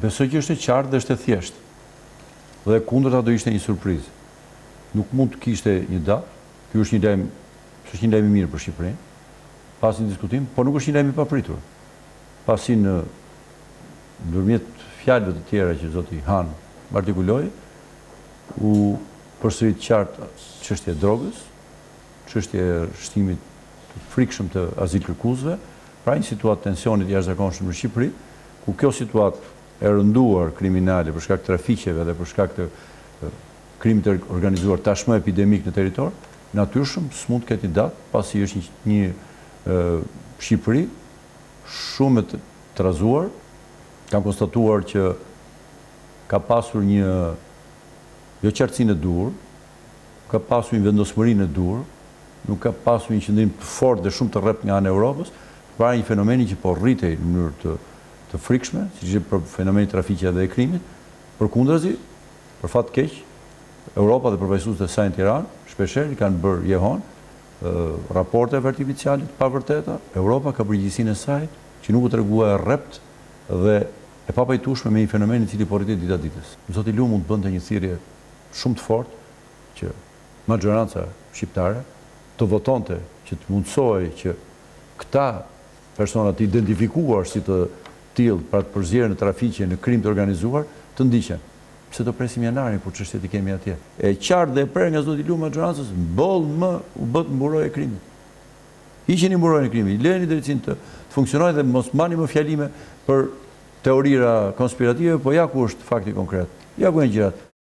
Besoj që është e qartë dhe është e thjeshtë. Dhe kundërta do ishte një surprizë. Nuk mund të kishte një datë. Ky është një lajm i mirë për Shqipërinë, pas një diskutim, por nuk është një lajm i papritur. Pasi ndërmjet fjalëve të tjera që zoti Han artikuloi, u përsërit qartë çështja e drogës, çështja e shtimit të frikshëm të azilkërkuesve, pra një situatë tensionit jashtëzakonshëm në Shqipëri, ku kjo situatë e rënduar kriminale për shkak të trafiqeve dhe për shkak të krimit të organizuar tashmë epidemik në territor, natyrshëm s'mund të ketë datë, pasi është një Shqipëri shumë e trazuar. Kam konstatuar që ka pasur një jo qartësinë e dur, ka pasur një vendosmërinë e dur, nuk ka pasur një qëndrim të fortë dhe shumë të rreptë nga ana e Europës, para një fenomeni që po rritej në mënyrë të frikshme, siç është fenomeni i trafiqit dhe e krimit. Përkundrazi, për fat të keq, Europa dhe përfaqësuesit e saj në Tiranë shpeshherë i kanë bërë jehon raporte artificiale të pavërteta. Europa ka përgjegjësinë e saj që nuk u tregua e rrept dhe e papajtueshme me një fenomen i cili po rritet ditë ditës. Zoti Lu mund të bënte një thirrje shumë të fortë që majoranca shqiptare të votonte, që të mundsohej që këta persona të identifikuar si të tillë për të përzierë në trafiqe, në krim të organizuar, të ndiqen. Pse do presim janarin kur çështjet i kemi atje? E qartë dhe e prerë nga zoti Lu majorancës, u bët mburojë e krimit. Hiqeni mburojën e krimit, lejeni drejtësinë të funksionojë dhe mos mbani më fjalime për teorira konspirative, po ja ku është fakti konkret. Ja ku janë gjërat.